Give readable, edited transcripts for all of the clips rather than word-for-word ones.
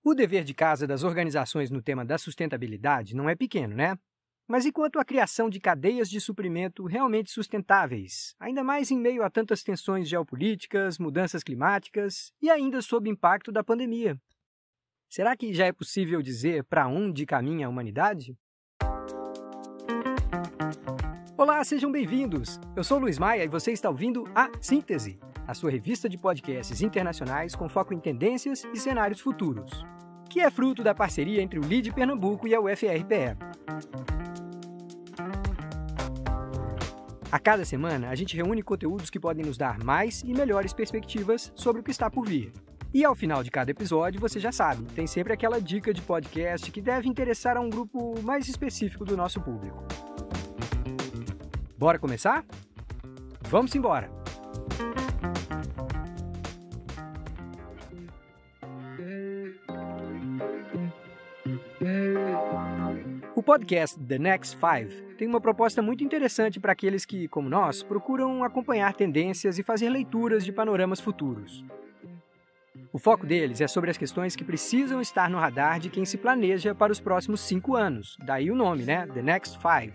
O dever de casa das organizações no tema da sustentabilidade não é pequeno, né? Mas e quanto à criação de cadeias de suprimento realmente sustentáveis, ainda mais em meio a tantas tensões geopolíticas, mudanças climáticas e ainda sob o impacto da pandemia? Será que já é possível dizer para onde caminha a humanidade? Olá, sejam bem-vindos! Eu sou Luiz Maia e você está ouvindo A Síntese, a sua revista de podcasts internacionais com foco em tendências e cenários futuros, que é fruto da parceria entre o LID Pernambuco e a UFRPE. A cada semana, a gente reúne conteúdos que podem nos dar mais e melhores perspectivas sobre o que está por vir. E ao final de cada episódio, você já sabe, tem sempre aquela dica de podcast que deve interessar a um grupo mais específico do nosso público. Bora começar? Vamos embora! O podcast The Next Five tem uma proposta muito interessante para aqueles que, como nós, procuram acompanhar tendências e fazer leituras de panoramas futuros. O foco deles é sobre as questões que precisam estar no radar de quem se planeja para os próximos 5 anos, daí o nome, né? The Next Five.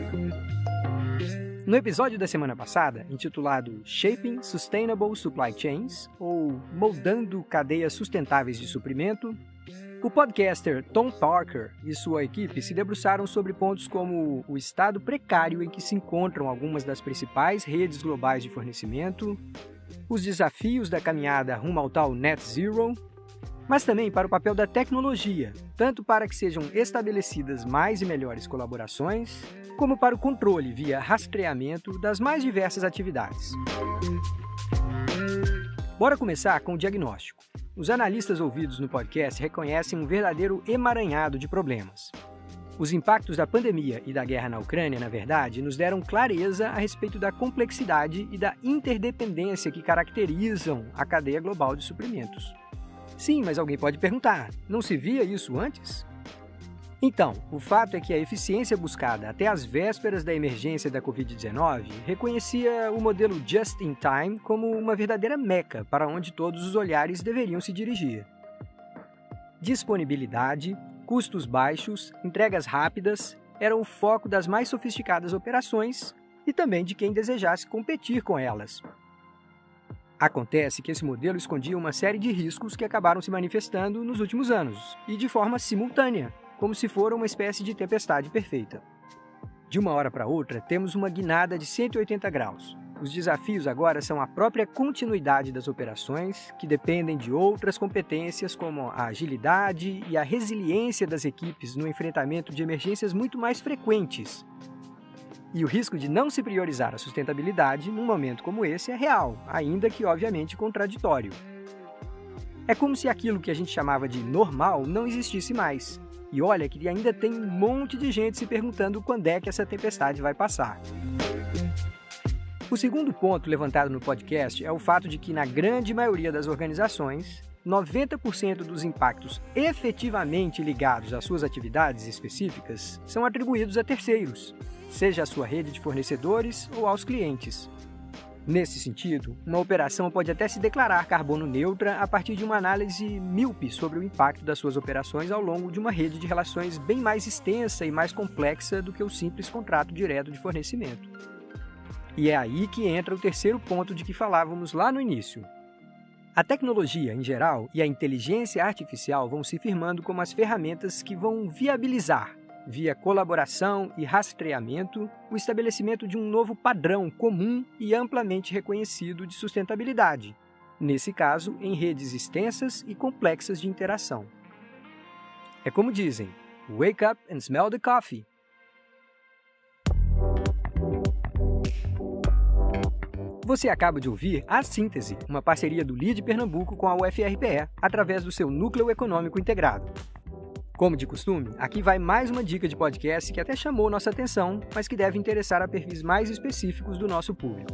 No episódio da semana passada, intitulado Shaping Sustainable Supply Chains, ou Moldando Cadeias Sustentáveis de Suprimento, o podcaster Tom Parker e sua equipe se debruçaram sobre pontos como o estado precário em que se encontram algumas das principais redes globais de fornecimento, os desafios da caminhada rumo ao tal Net Zero, mas também para o papel da tecnologia, tanto para que sejam estabelecidas mais e melhores colaborações, como para o controle via rastreamento das mais diversas atividades. Bora começar com o diagnóstico. Os analistas ouvidos no podcast reconhecem um verdadeiro emaranhado de problemas. Os impactos da pandemia e da guerra na Ucrânia, na verdade, nos deram clareza a respeito da complexidade e da interdependência que caracterizam a cadeia global de suprimentos. Sim, mas alguém pode perguntar, não se via isso antes? Então, o fato é que a eficiência buscada até as vésperas da emergência da Covid-19 reconhecia o modelo just-in-time como uma verdadeira meca para onde todos os olhares deveriam se dirigir. Disponibilidade, custos baixos, entregas rápidas eram o foco das mais sofisticadas operações e também de quem desejasse competir com elas. Acontece que esse modelo escondia uma série de riscos que acabaram se manifestando nos últimos anos, e de forma simultânea, como se for uma espécie de tempestade perfeita. De uma hora para outra, temos uma guinada de 180 graus. Os desafios agora são a própria continuidade das operações, que dependem de outras competências como a agilidade e a resiliência das equipes no enfrentamento de emergências muito mais frequentes. E o risco de não se priorizar a sustentabilidade num momento como esse é real, ainda que obviamente contraditório. É como se aquilo que a gente chamava de normal não existisse mais. E olha que ainda tem um monte de gente se perguntando quando é que essa tempestade vai passar. O segundo ponto levantado no podcast é o fato de que, na grande maioria das organizações, 90% dos impactos efetivamente ligados às suas atividades específicas são atribuídos a terceiros, seja à sua rede de fornecedores ou aos clientes. Nesse sentido, uma operação pode até se declarar carbono neutra a partir de uma análise míope sobre o impacto das suas operações ao longo de uma rede de relações bem mais extensa e mais complexa do que o simples contrato direto de fornecimento. E é aí que entra o terceiro ponto de que falávamos lá no início. A tecnologia, em geral, e a inteligência artificial vão se firmando como as ferramentas que vão viabilizar, via colaboração e rastreamento, o estabelecimento de um novo padrão comum e amplamente reconhecido de sustentabilidade, nesse caso, em redes extensas e complexas de interação. É como dizem, wake up and smell the coffee. Você acaba de ouvir A Síntese, uma parceria do LID Pernambuco com a UFRPE, através do seu Núcleo Econômico Integrado. Como de costume, aqui vai mais uma dica de podcast que até chamou nossa atenção, mas que deve interessar a perfis mais específicos do nosso público.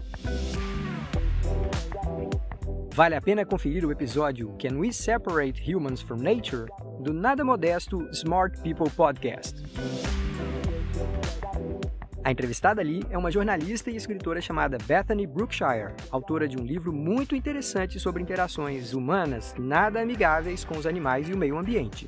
Vale a pena conferir o episódio Can We Separate Humans from Nature? Do nada modesto Smart People Podcast. A entrevistada ali é uma jornalista e escritora chamada Bethany Brookshire, autora de um livro muito interessante sobre interações humanas nada amigáveis com os animais e o meio ambiente.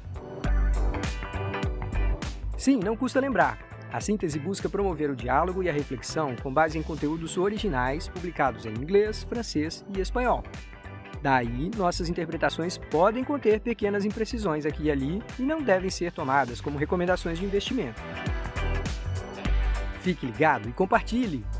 Sim, não custa lembrar. A síntese busca promover o diálogo e a reflexão com base em conteúdos originais publicados em inglês, francês e espanhol. Daí, nossas interpretações podem conter pequenas imprecisões aqui e ali e não devem ser tomadas como recomendações de investimento. Fique ligado e compartilhe!